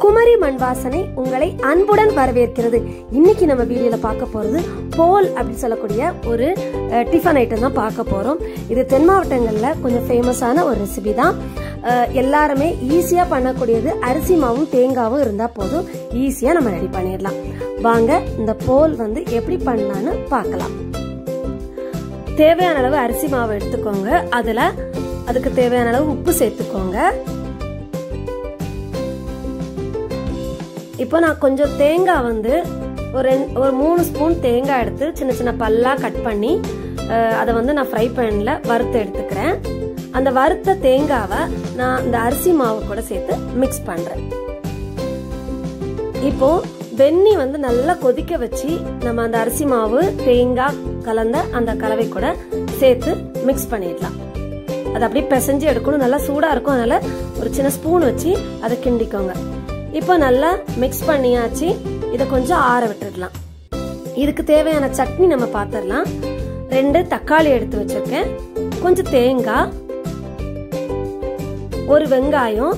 குமரி மண் வாசனை உங்களை அன்புடன் வரவேற்கிறது. இன்னைக்கு நம்ம வீடியோல பார்க்க போறது போல் அப்படின்னு சொல்லக்கூடிய ஒரு டிஃபன் ஐட்டம் தான் பார்க்க போறோம். இது தென் மாவட்டங்கள்ல கொஞ்சம் ஃபேமஸான ஒரு ரெசிபி தான். எல்லாருமே ஈஸியா பண்ணக்கூடியது. அரிசி மாவும் தேங்காவும் இருந்தா போதும், ஈஸியா நம்ம ரெடி பண்ணிடலாம். வாங்க இந்த போல் எப்படி பண்ணலான்னு பார்க்கலாம். தேவையான அளவு அரிசி மாவு எடுத்துக்கோங்க. அதுக்கு தேவையான அளவு உப்பு சேர்த்துக்கோங்க. இப்போ நான் கொஞ்சம் தேங்காய் ஒரு 3 ஸ்பூன் தேங்காய் எடுத்து சின்ன சின்ன பல்லா கட் பண்ணி அதை நான் ஃப்ரை பேன்ல வறுத்து எடுத்துக்கிறேன். அந்த வறுத்த தேங்காவை நான் இந்த அரிசி மாவு கூட சேர்த்து மிக்ஸ் பண்றேன். இப்போ வெந்நி நல்லா கொதிக்க வச்சு நம்ம அந்த அரிசி மாவு தேங்காய் கலந்த அந்த கலவை கூட சேர்த்து மிக்ஸ் பண்ணிடலாம். அது அப்படியே பிசைஞ்சு எடுக்கணும். நல்லா சூடா இருக்கும், அதனால ஒரு சின்ன ஸ்பூன் வச்சு அதை கிண்டிக்கோங்க. இப்போ நல்லா மிக்ஸ் பண்ணியாச்சு. இதை கொஞ்சம் ஆற விட்டுடலாம். இதுக்கு தேவையான சட்னி நம்ம பார்த்துடலாம். 2 தக்காளி எடுத்து வச்சிருக்கேன், கொஞ்சம் தேங்காய், ஒரு வெங்காயம்,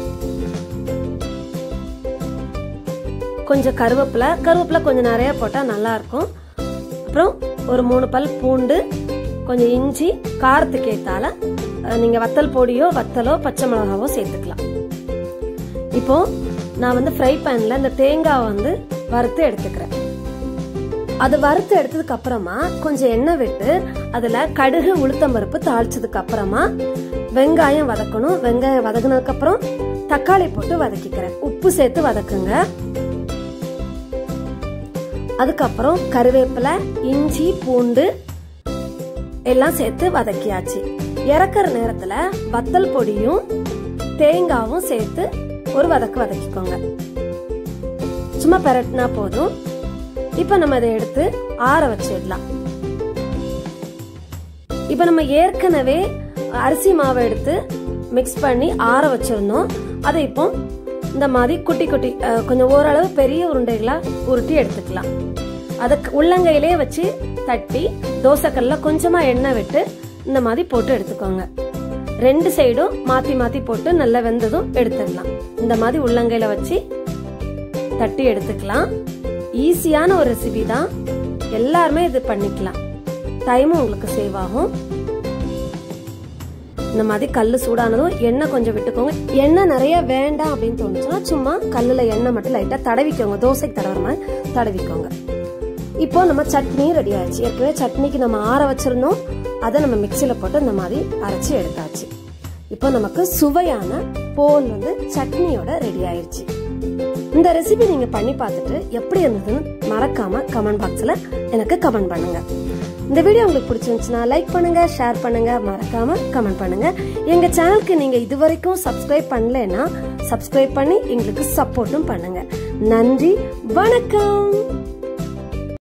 கொஞ்சம் கருவேப்பிலை கொஞ்சம் நிறைய போட்டா நல்லா இருக்கும். அப்புறம் ஒரு 3 பல் பூண்டு, கொஞ்சம் இஞ்சி, காரத்துக்கு ஏத்தால நீங்க வத்தல் பொடியோ வத்தலோ பச்சை மிளகாவோ சேர்த்துக்கலாம். இப்போ நான் ஃப்ரை பேன்ல இந்த தேங்காய் வறுத்து எடுத்துக்கிறேன். அது வறுத்து எடுத்ததுக்கு அப்புறமா கொஞ்சம் எண்ணெய் விட்டு அதுல கடுகு உளுத்தம்பருப்பு தாளிச்சதுக்கு அப்புறமா வெங்காயம் வதக்கணும். வெங்காயம் வதக்குனதுக்கு அப்புறம் தக்காளி போட்டு வதக்கிக்கிறேன். உப்பு சேர்த்து வதக்குங்க. அதுக்கப்புறம் கருவேப்பிலை, இஞ்சி, பூண்டு எல்லாம் சேர்த்து வதக்கியாச்சு. இறக்குற நேரத்துல வத்தல் பொடியும் தேங்காவும் சேர்த்து ஒரு வதக்கிக்கோங்க. சும்மா பெரட்டினா போதும். இப்ப நம்ம இதை எடுத்து ஆற வச்சிடலாம். இப்ப நம்ம ஏற்கனவே அரிசி மாவை எடுத்து மிக்ஸ் பண்ணி ஆற வச்சிருந்தோம். அதை இப்போ இந்த மாதிரி குட்டி குட்டி கொஞ்சம் ஓரளவு பெரிய உருண்டைகளா உருட்டி எடுத்துக்கலாம். அதுக்கு உள்ளங்கையிலே வச்சு தட்டி தோசைக்கல்ல கொஞ்சமா எண்ணெய் விட்டு இந்த மாதிரி போட்டு எடுத்துக்கோங்க. 2 சைடும் மாத்தி மாத்தி போட்டு நல்லா வெந்ததும் எடுத்துடலாம். இந்த மாதிரி உள்ளங்கையில வச்சு தட்டி எடுத்துக்கலாம். ஈஸியான ஒரு ரெசிபி தான், எல்லாருமே இது பண்ணிக்கலாம். டைமும் உங்களுக்கு சேவ் ஆகும். இந்த மாதிரி கல்லு சூடானதும் எண்ணெய் கொஞ்சம் விட்டுக்கோங்க. எண்ணெய் நிறைய வேண்டாம் அப்படின்னு தோணுச்சுன்னா சும்மா கல்லுல எண்ணெய் மட்டும் லைட்டா தடவிக்கோங்க. தோசைக்கு தடவுற மாதிரி தடவிக்கோங்க. இப்போ நம்ம சட்னி ரெடி ஆயிடுச்சு. ஏற்கனவே சட்னிக்கு நம்ம ஆற வச்சிருந்தோம், அதை நம்ம மிக்சியில போட்டு இந்த மாதிரி அரைச்சி எடுத்தாச்சு. இப்போ நமக்கு சுவையான போல் சட்னியோட ரெடி ஆயிடுச்சு. இந்த ரெசிபி நீங்க பண்ணி பார்த்துட்டு எப்படி இருந்ததுன்னு மறக்காம கமெண்ட் பாக்ஸ்ல எனக்கு கமெண்ட் பண்ணுங்க. இந்த வீடியோ உங்களுக்கு பிடிச்சிருந்துச்சுன்னா லைக் பண்ணுங்க, ஷேர் பண்ணுங்க, மறக்காம கமெண்ட் பண்ணுங்க. எங்க சேனலுக்கு நீங்க இதுவரைக்கும் சப்ஸ்கிரைப் பண்ணலன்னா சப்ஸ்கிரைப் பண்ணி எங்களுக்கு சப்போர்ட்டும் பண்ணுங்க. நன்றி, வணக்கம்.